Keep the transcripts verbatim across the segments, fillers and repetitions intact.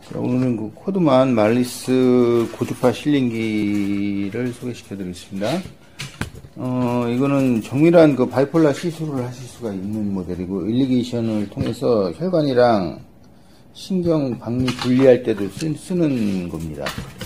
자, 오늘은 그 코드만 말리스 고주파 실링기를 소개시켜 드리겠습니다. 어, 이거는 정밀한 그 바이폴라 시술을 하실 수가 있는 모델이고, 일리게이션을 통해서 혈관이랑 신경 박리 분리할 때도 쓰, 쓰는 겁니다.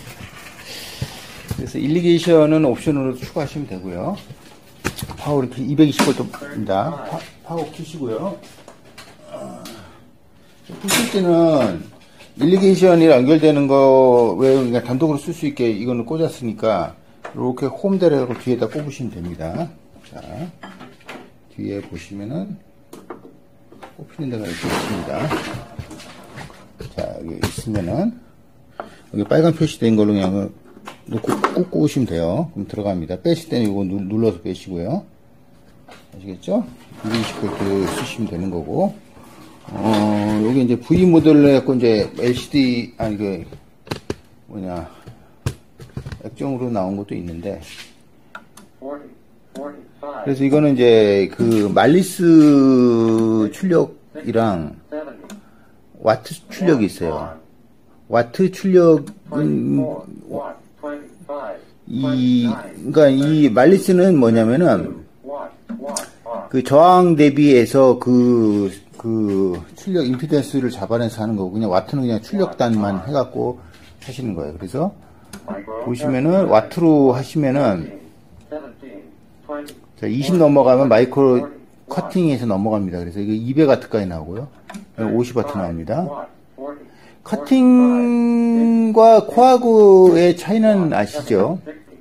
그래서 일리게이션은 옵션으로 추가하시면 되고요. 파워 이렇게 이백이십 볼트입니다. 파, 파워 키시고요. 어, 푸실 때는 일리게이션이 연결되는 거, 왜, 그냥 단독으로 쓸 수 있게 이거는 꽂았으니까, 이렇게 홈대를 뒤에다 꼽으시면 됩니다. 자, 뒤에 보시면은, 꼽히는 데가 이렇게 있습니다. 자, 여기 있으면은, 여기 빨간 표시된 걸로 그냥 놓고 꾹 꼽으시면 돼요. 그럼 들어갑니다. 빼실 때는 이거 눌러서 빼시고요. 아시겠죠? 이백이십 볼트 쓰시면 되는 거고, 어, 여기 이제 V 모델로 해갖고 이제 엘시디, 아니, 그, 뭐냐, 액정으로 나온 것도 있는데. 그래서 이거는 이제 그 말리스 출력이랑 와트 출력이 있어요. 와트 출력은, 이, 그러니까 이 말리스는 뭐냐면은, 그 저항 대비해서 그, 그 출력 임피던스를 잡아내서 하는 거고, 그냥 와트는 그냥 출력단만 해갖고 하시는 거예요. 그래서 보시면은 와트로 하시면은 자, 이십 넘어가면 마이크로 커팅에서 넘어갑니다. 그래서 이게 이백 와트까지 나오고요. 오십 와트 나옵니다. 커팅과 코아그의 차이는 아시죠?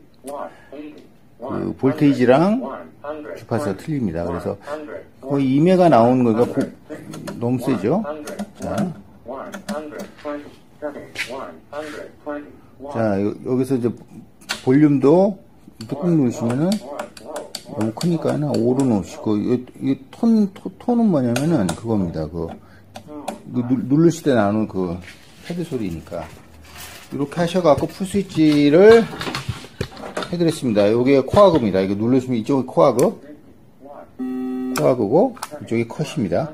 그 볼테이지랑 주파수가 틀립니다. 그래서 거의 이 메가 나오는 거가 고, 너무 세죠? 자, 자 여, 여기서 이제 볼륨도 꾹 누르시면은 너무 크니까 오로 놓으시고, 이, 이 톤, 톤, 톤은 뭐냐면은 그겁니다. 그, 그 누르실 때 나오는 그 패드 소리니까. 이렇게 하셔갖고 풀스위치를 해드렸습니다. 요게 코아그입니다. 이거 누르시면 이쪽이 코아그. 코아그고, 이쪽이 컷입니다.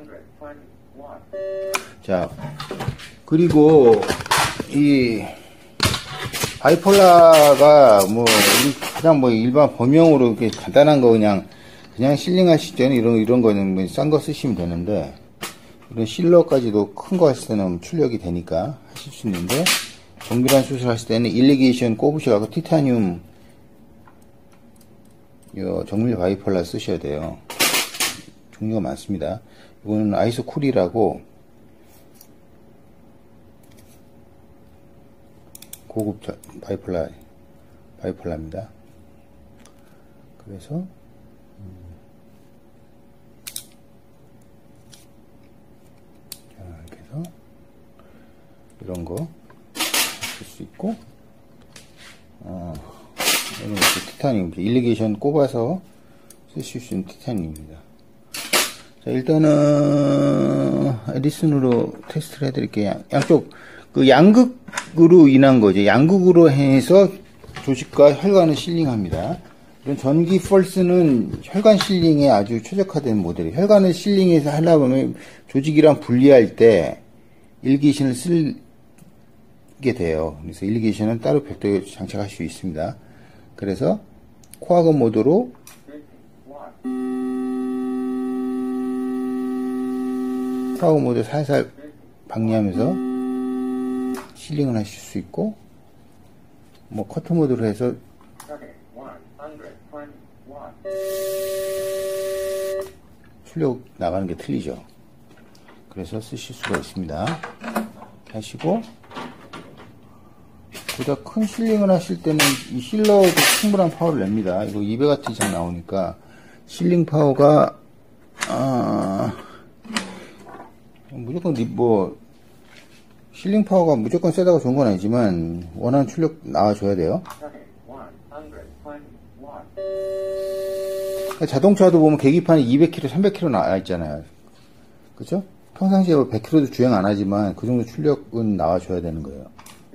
자, 그리고, 이, 바이폴라가 뭐, 그냥 뭐 일반 범용으로 이렇게 간단한 거 그냥, 그냥 실링 하실 때는 이런, 이런 거는 뭐 싼 거 쓰시면 되는데, 이런 실러까지도 큰 거 하실 때는 출력이 되니까 하실 수 있는데, 정밀한 수술 하실 때는 일리게이션 꼽으셔갖고 티타늄, 요 정밀 바이폴라 쓰셔야 돼요. 종류가 많습니다. 이거는 아이소쿨이라고 고급 바이폴라 바이폴라입니다. 그래서 음, 자, 이렇게 해서 이런 거 쓸 수 있고, 어, 이런 것도 티타늄, 일리게이션 꼽아서 쓰실 수 있는 티타늄입니다. 자, 일단은 에디슨으로 테스트를 해드릴게요. 양쪽 그 양극으로 인한 거죠. 양극으로 해서 조직과 혈관을 실링합니다. 이런 전기 펄스는 혈관 실링에 아주 최적화된 모델이에요. 혈관을 실링해서 하려고 하면 조직이랑 분리할 때 일리게이션을 쓰게 돼요. 그래서 일리게이션은 따로 별도로 장착할 수 있습니다. 그래서 코아그 모드로 코아그 모드 살살 박리하면서 실링을 하실 수 있고, 뭐 커트 모드로 해서 출력 나가는 게 틀리죠. 그래서 쓰실 수가 있습니다. 하시고, 보다 큰 실링을 하실 때는 이 실러도 충분한 파워를 냅니다. 이거 이백 와트 이상 나오니까 실링 파워가 아, 무조건 뭐 실링 파워가 무조건 세다고 좋은 건 아니지만 원하는 출력 나와줘야 돼요. 자동차도 보면 계기판이 이백 킬로미터, 삼백 킬로미터 나와 있잖아요. 그죠? 평상시에 백 킬로미터도 주행 안 하지만 그 정도 출력은 나와줘야 되는 거예요.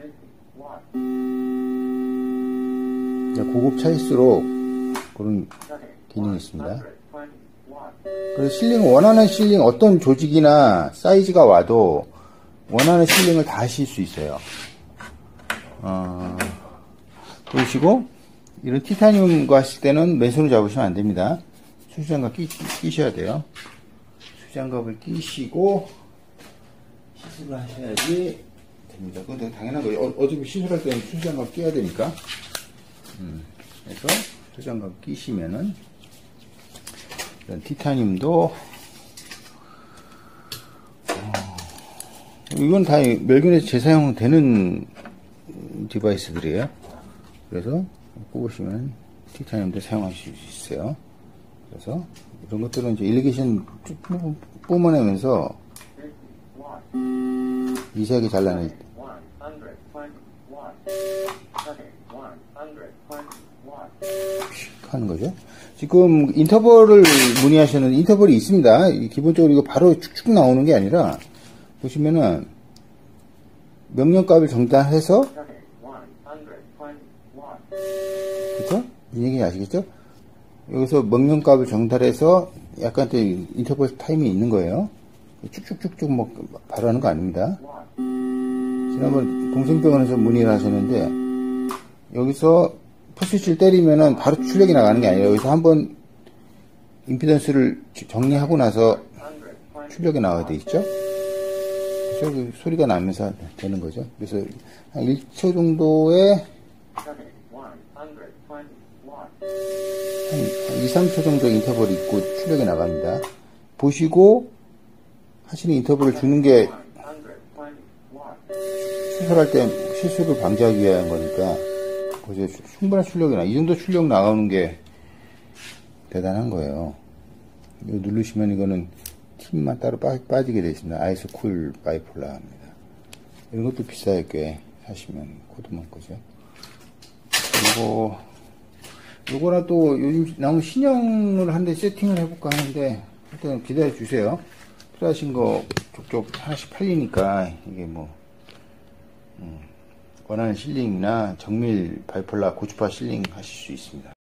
고급 차일수록 그런 기능이 있습니다. 그래서 실링, 원하는 실링 어떤 조직이나 사이즈가 와도 원하는 실링을 다 하실 수 있어요. 어, 그러시고, 이런 티타늄과 하실 때는 맨손으로 잡으시면 안 됩니다. 수장갑 끼, 끼셔야 돼요. 수장갑을 끼시고, 시술을 하셔야지 됩니다. 그건 되게 당연한 거예요. 어, 어차피 시술할 때는 수장갑 끼야 되니까. 음, 그래서 수장갑 끼시면은, 이런 티타늄도, 어, 이건 다 멸균에서 재사용되는 디바이스들이에요. 그래서 꼽으시면 티타늄도 사용하실 수 있어요. 그래서 이런 것들은 이제 일리게이션 쭉 뿜어내면서 미세하게 잘라낼 때 하는 거죠. 지금 인터벌을 문의하시는 인터벌이 있습니다. 기본적으로 이거 바로 축축 나오는 게 아니라 보시면은 명령값을 정단해서, 그쵸? 이 얘기 아시겠죠? 여기서 명령값을 정달해서 약간 또 인터벌 타임이 있는 거예요. 쭉쭉쭉쭉 뭐 바로 하는 거 아닙니다. 지난번 동생병원에서 문의를 하셨는데, 여기서 포스위치를 때리면은 바로 출력이 나가는 게 아니라 여기서 한번 임피던스를 정리하고 나서 출력이 나와야 돼 있죠? 그래서 그 소리가 나면서 되는 거죠. 그래서 한 일 초 정도의 한 이, 삼 초 정도 인터벌이 있고 출력이 나갑니다. 보시고 하시는 인터벌을 주는 게 수술할 때 실수를 방지하기 위한 거니까 보세요. 충분한 출력이 나. 이 정도 출력 나오는 게 대단한 거예요. 이거 누르시면 이거는 팁만 따로 빠, 빠지게 되어 있습니다. 아이소쿨 바이폴라 합니다. 이런 것도 비싸요. 꽤 사시면 코드만 거죠. 그리고 요거랑 또 요즘 나온 신형을 한 대 세팅을 해볼까 하는데 일단 기다려 주세요. 필요하신 거 족족 하나씩 팔리니까 이게 뭐 음, 원하는 실링이나 정밀 바이폴라 고주파 실링 하실 수 있습니다.